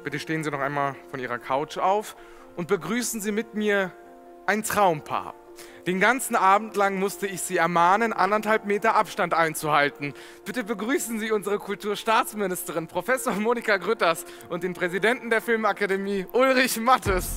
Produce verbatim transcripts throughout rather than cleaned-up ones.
Bitte stehen Sie noch einmal von Ihrer Couch auf und begrüßen Sie mit mir ein Traumpaar. Den ganzen Abend lang musste ich Sie ermahnen, anderthalb Meter Abstand einzuhalten. Bitte begrüßen Sie unsere Kulturstaatsministerin, Professor Monika Grütters, und den Präsidenten der Filmakademie, Ulrich Mattes.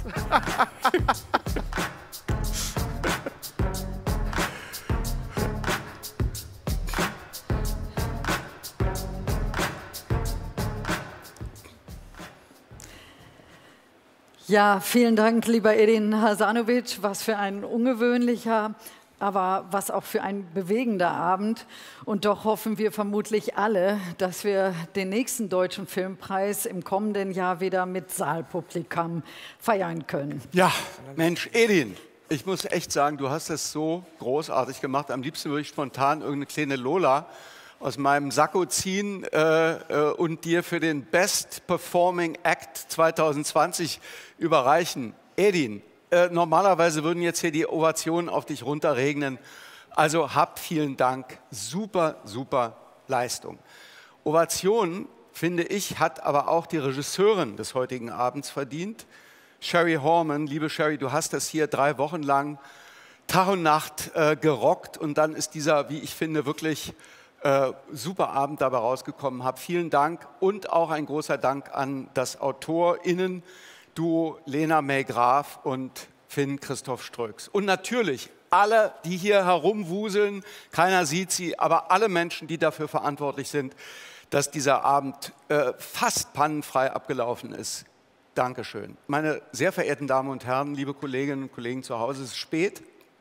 Ja, vielen Dank, lieber Edin Hasanovic. Was für ein ungewöhnlicher, aber was auch für ein bewegender Abend. Und doch hoffen wir vermutlich alle, dass wir den nächsten Deutschen Filmpreis im kommenden Jahr wieder mit Saalpublikum feiern können. Ja, Mensch, Edin, ich muss echt sagen, du hast es so großartig gemacht. Am liebsten würde ich spontan irgendeine kleine Lola aus meinem Sakko ziehen äh, äh, und dir für den Best Performing Act zwanzig zwanzig überreichen. Edin, äh, normalerweise würden jetzt hier die Ovationen auf dich runterregnen. Also hab vielen Dank. Super, super Leistung. Ovationen, finde ich, hat aber auch die Regisseurin des heutigen Abends verdient. Sherry Horman, liebe Sherry, du hast das hier drei Wochen lang Tag und Nacht äh, gerockt und dann ist dieser, wie ich finde, wirklich Äh, super Abend dabei rausgekommen. Hab vielen Dank und auch ein großer Dank an das AutorInnen-Duo Lena May Graf und Finn Christoph Ströks. Und natürlich alle, die hier herumwuseln, keiner sieht sie, aber alle Menschen, die dafür verantwortlich sind, dass dieser Abend äh, fast pannenfrei abgelaufen ist. Dankeschön. Meine sehr verehrten Damen und Herren, liebe Kolleginnen und Kollegen zu Hause, es ist spät.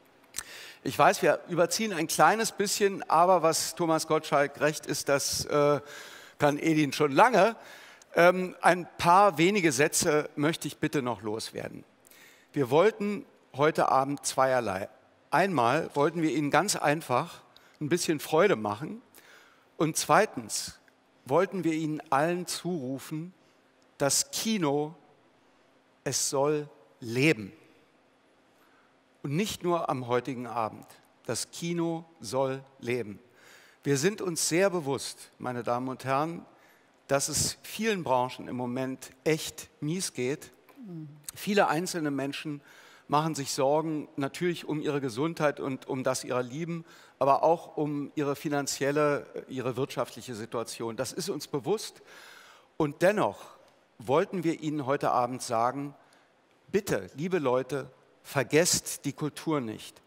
Ich weiß, wir überziehen ein kleines bisschen, aber was Thomas Gottschalk recht ist, das äh, kann Edin schon lange. Ähm, ein paar wenige Sätze möchte ich bitte noch loswerden. Wir wollten heute Abend zweierlei. Einmal wollten wir Ihnen ganz einfach ein bisschen Freude machen und zweitens wollten wir Ihnen allen zurufen, das Kino, es soll leben. Und nicht nur am heutigen Abend. Das Kino soll leben. Wir sind uns sehr bewusst, meine Damen und Herren, dass es vielen Branchen im Moment echt mies geht. Mhm. Viele einzelne Menschen machen sich Sorgen, natürlich um ihre Gesundheit und um das ihrer Lieben, aber auch um ihre finanzielle, ihre wirtschaftliche Situation. Das ist uns bewusst. Und dennoch wollten wir Ihnen heute Abend sagen, bitte, liebe Leute, vergesst die Kultur nicht.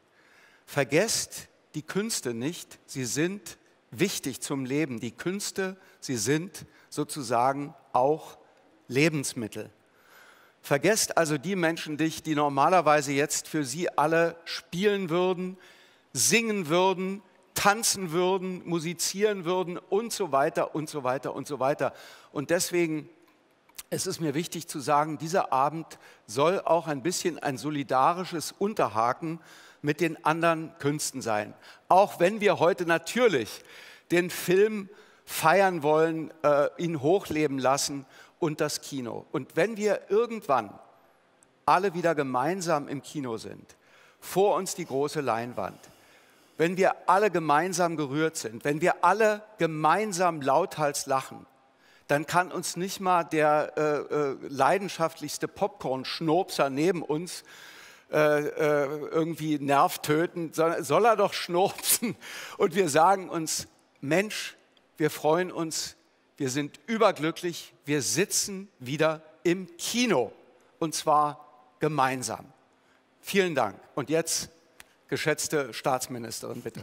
Vergesst die Künste nicht. Sie sind wichtig zum Leben. Die Künste, sie sind sozusagen auch Lebensmittel. Vergesst also die Menschen nicht, die normalerweise jetzt für Sie alle spielen würden, singen würden, tanzen würden, musizieren würden und so weiter und so weiter und so weiter. Und deswegen es ist mir wichtig zu sagen, dieser Abend soll auch ein bisschen ein solidarisches Unterhaken mit den anderen Künsten sein. Auch wenn wir heute natürlich den Film feiern wollen, äh, ihn hochleben lassen und das Kino. Und wenn wir irgendwann alle wieder gemeinsam im Kino sind, vor uns die große Leinwand, wenn wir alle gemeinsam gerührt sind, wenn wir alle gemeinsam lauthals lachen, dann kann uns nicht mal der äh, äh, leidenschaftlichste Popcorn-Schnurpser neben uns äh, äh, irgendwie Nerv töten, sondern soll er doch schnurpsen. Und wir sagen uns, Mensch, wir freuen uns, wir sind überglücklich, wir sitzen wieder im Kino und zwar gemeinsam. Vielen Dank. Und jetzt, geschätzte Staatsministerin, bitte.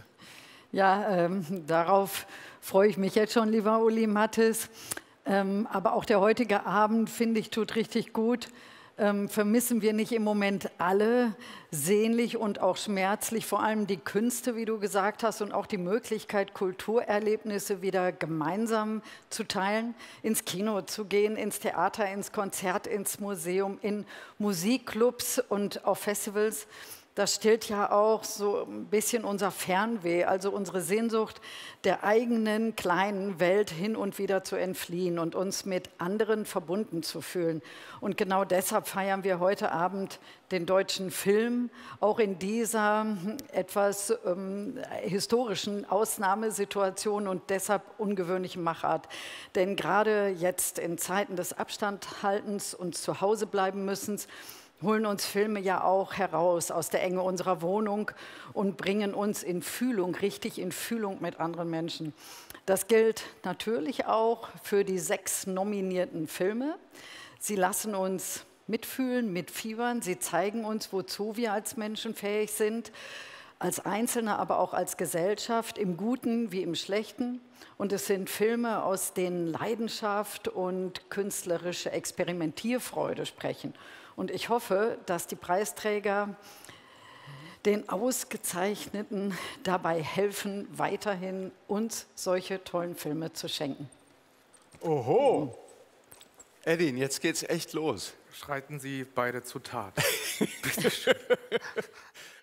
Ja, ähm, darauf freue ich mich jetzt schon, lieber Uli Mattes. Ähm, aber auch der heutige Abend, finde ich, tut richtig gut. Ähm, vermissen wir nicht im Moment alle sehnlich und auch schmerzlich, vor allem die Künste, wie du gesagt hast, und auch die Möglichkeit, Kulturerlebnisse wieder gemeinsam zu teilen, ins Kino zu gehen, ins Theater, ins Konzert, ins Museum, in Musikclubs und auf Festivals. das stillt ja auch so ein bisschen unser Fernweh, also unsere Sehnsucht, der eigenen kleinen Welt hin und wieder zu entfliehen und uns mit anderen verbunden zu fühlen. Und genau deshalb feiern wir heute Abend den deutschen Film, auch in dieser etwas ähm, historischen Ausnahmesituation und deshalb ungewöhnlichen Machart. Denn gerade jetzt in Zeiten des Abstandhaltens und zu Hause bleiben müssens, holen uns Filme ja auch heraus aus der Enge unserer Wohnung und bringen uns in Fühlung, richtig in Fühlung mit anderen Menschen. Das gilt natürlich auch für die sechs nominierten Filme. Sie lassen uns mitfühlen, mitfiebern. Sie zeigen uns, wozu wir als Menschen fähig sind, als Einzelne, aber auch als Gesellschaft, im Guten wie im Schlechten. Und es sind Filme, aus denen Leidenschaft und künstlerische Experimentierfreude sprechen. Und ich hoffe, dass die Preisträger den Ausgezeichneten dabei helfen, weiterhin uns solche tollen Filme zu schenken. Oho! Edin, jetzt geht's echt los. Schreiten Sie beide zur Tat. Bitte schön.